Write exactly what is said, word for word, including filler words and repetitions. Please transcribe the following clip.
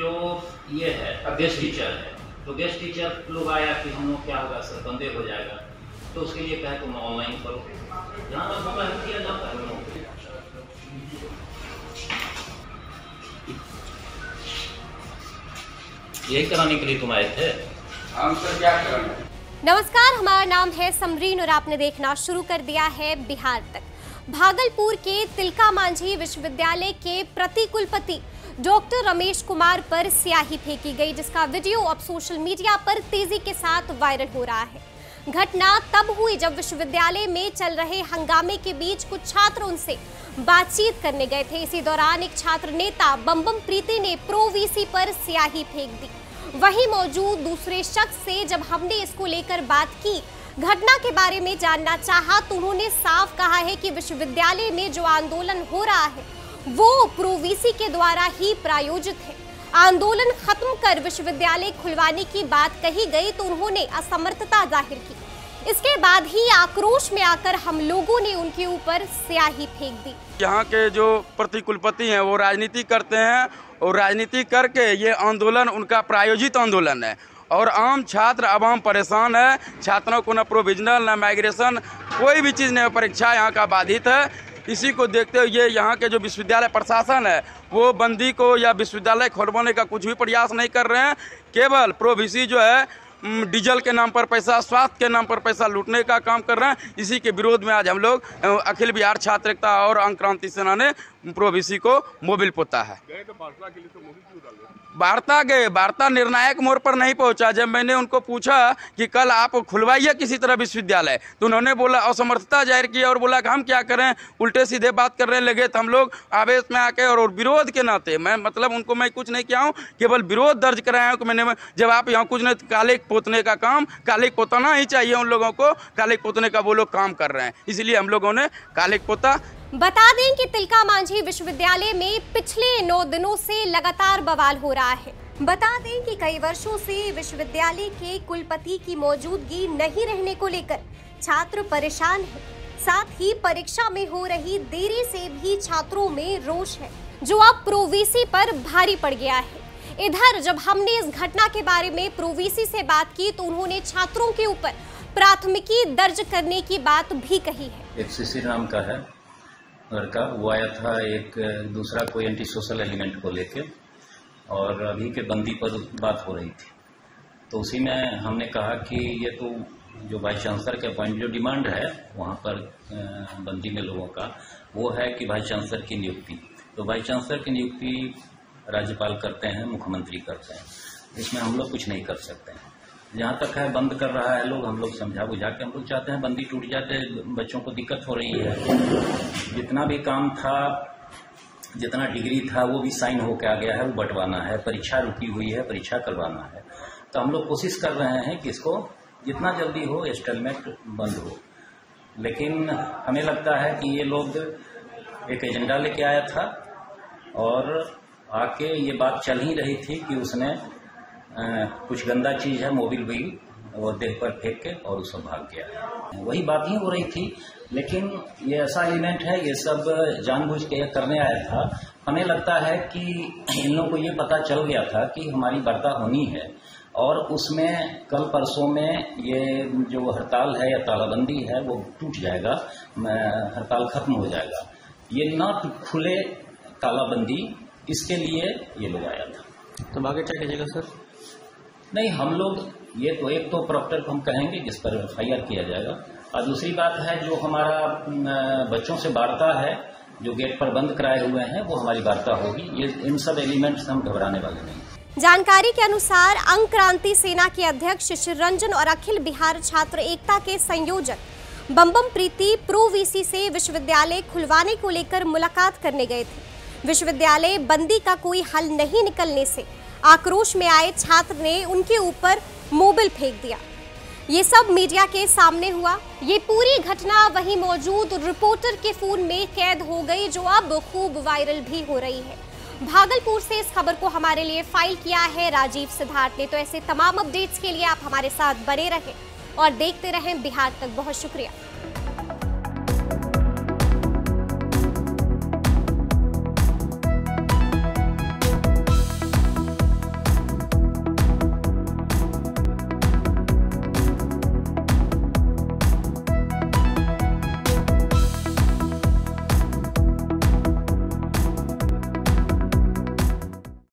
जो ये है गेस्ट टीचर है, तो गेस्ट टीचर लोग आया कि हम लोग क्या होगा सर, बंदे हो जाएगा, तो उसके लिए कहे तुम ऑनलाइन करो, यहाँ पर मौका किया जाता है लोगों को। यही कराने के लिए तुम आए थे? हम सर क्या करें। नमस्कार, हमारा नाम है समरीन और आपने देखना शुरू कर दिया है बिहार तक। भागलपुर के तिलका मांझी विश्वविद्यालय के प्रतिकुलपति डॉक्टर रमेश कुमार पर स्याही फेंकी गई, जिसका वीडियो अब सोशल मीडिया पर तेजी के साथ वायरल हो रहा है। घटना तब हुई जब विश्वविद्यालय में चल रहे हंगामे के बीच कुछ छात्र उनसे बातचीत करने गए थे। इसी दौरान एक छात्र नेता बम्बम प्रीति ने प्रो वीसी पर स्याही फेंक दी। वहीं मौजूद दूसरे शख्स से जब हमने इसको लेकर बात की, घटना के बारे में जानना चाहा, तो उन्होंने साफ कहा है कि विश्वविद्यालय में जो आंदोलन हो रहा है वो प्रो वीसी के द्वारा ही प्रायोजित है। आंदोलन खत्म कर विश्वविद्यालय खुलवाने की बात कही गई तो उन्होंने असमर्थता जाहिर की। इसके बाद ही आक्रोश में आकर हम लोगों ने उनके ऊपर स्याही फेंक दी। यहाँ के जो प्रतिकुलपति हैं वो राजनीति करते हैं और राजनीति करके ये आंदोलन उनका प्रायोजित आंदोलन है और आम छात्र आवाम परेशान है। छात्रों को न प्रोविजनल न माइग्रेशन कोई भी चीज़ नहीं, परीक्षा यहाँ का बाधित है। इसी को देखते हुए यहाँ के जो विश्वविद्यालय प्रशासन है वो बंदी को या विश्वविद्यालय खोलवाने का कुछ भी प्रयास नहीं कर रहे हैं। केवल प्रो वीसी जो है डीजल के नाम पर पैसा, स्वास्थ्य के नाम पर पैसा लूटने का काम कर रहे हैं। इसी के विरोध में आज हम लोग अखिल बिहार छात्र एकता और अंक क्रांति सेना ने प्रो वीसी को मोबिल पोता है। वार्ता गए, वार्ता निर्णायक मोड़ पर नहीं पहुंचा। जब मैंने उनको पूछा कि कल आप खुलवाइए किसी तरह विश्वविद्यालय, तो उन्होंने बोला असमर्थता जाहिर की और बोला कि हम क्या करें, उल्टे सीधे बात करने लगे। तो हम लोग आवेश में आके और, और विरोध के नाते मैं मतलब उनको मैं कुछ नहीं किया हूँ, केवल विरोध दर्ज कराया हूँ कि मैंने जब आप यहाँ कुछ नहीं, काले पोतने का काम, काले पोतना ही चाहिए उन लोगों को, काले पोतने का वो लोग काम कर रहे हैं, इसलिए हम लोगों ने काले पोता। बता दें कि तिलका मांझी विश्वविद्यालय में पिछले नौ दिनों से लगातार बवाल हो रहा है। बता दें कि कई वर्षों से विश्वविद्यालय के कुलपति की मौजूदगी नहीं रहने को लेकर छात्र परेशान हैं। साथ ही परीक्षा में हो रही देरी से भी छात्रों में रोष है, जो अब प्रो वीसी पर भारी पड़ गया है। इधर जब हमने इस घटना के बारे में प्रो वीसी से बात की तो उन्होंने छात्रों के ऊपर प्राथमिकी दर्ज करने की बात भी कही है। एक शिशिर नाम का है लड़का, वो आया था एक दूसरा कोई एंटी सोशल एलिमेंट को लेके, और अभी के बंदी पर बात हो रही थी। तो उसी में हमने कहा कि ये तो जो वाइस चांसलर के पॉइंट जो डिमांड है वहाँ पर बंदी में लोगों का, वो है कि वाइस चांसलर की नियुक्ति। तो वाइस चांसलर की नियुक्ति राज्यपाल करते हैं, मुख्यमंत्री करते हैं, इसमें हम लोग कुछ नहीं कर सकते हैं। जहाँ तक है बंद कर रहा है लोग, हम लोग समझा बुझा के हम लोग चाहते हैं बंदी टूट जाते, बच्चों को दिक्कत हो रही है। जितना भी काम था, जितना डिग्री था, वो भी साइन होकर आ गया है, वो बंटवाना है। परीक्षा रुकी हुई है, परीक्षा करवाना है। तो हम लोग कोशिश कर रहे हैं कि इसको जितना जल्दी हो स्टेलमेंट बंद हो। लेकिन हमें लगता है कि ये लोग एक एजेंडा लेके आया था और आके ये बात चल ही रही थी कि उसने आ, कुछ गंदा चीज है मोबिल भी वो देह पर फेंक के और उसको भाग गया। वही बात ही हो रही थी, लेकिन ये ऐसा एलिमेंट है, ये सब जानबूझ के करने आया था। हमें लगता है कि इन लोगों को ये पता चल गया था कि हमारी वार्ता होनी है और उसमें कल परसों में ये जो हड़ताल है या तालाबंदी है वो टूट जाएगा, हड़ताल खत्म हो जाएगा। ये ना खुले तालाबंदी, इसके लिए ये लोग आया था। तो आगे क्या कीजिएगा सर? नहीं, हम लोग ये तो एक तो प्रॉक्टर को हम कहेंगे जिस पर एफ आई आर किया जाएगा, और दूसरी बात है जो हमारा बच्चों से वार्ता है, जो गेट पर बंद कराए हुए हैं, वो हमारी वार्ता होगी। ये इन सब एलिमेंट्स हम घबराने वाले नहीं। जानकारी के अनुसार अंक क्रांति सेना के अध्यक्ष शिशिर रंजन और अखिल बिहार छात्र एकता के संयोजक बम्बम प्रीति प्रो वीसी से विश्वविद्यालय खुलवाने को लेकर मुलाकात करने गए थे। विश्वविद्यालय बंदी का कोई हल नहीं निकलने से आक्रोश में आए छात्र ने उनके ऊपर मोबिल फेंक दिया। ये सब मीडिया के सामने हुआ। ये पूरी घटना वहीं मौजूद रिपोर्टर के फोन में कैद हो गई, जो अब खूब वायरल भी हो रही है। भागलपुर से इस खबर को हमारे लिए फाइल किया है राजीव सिद्धार्थ ने। तो ऐसे तमाम अपडेट्स के लिए आप हमारे साथ बने रहें और देखते रहें बिहार तक। बहुत शुक्रिया।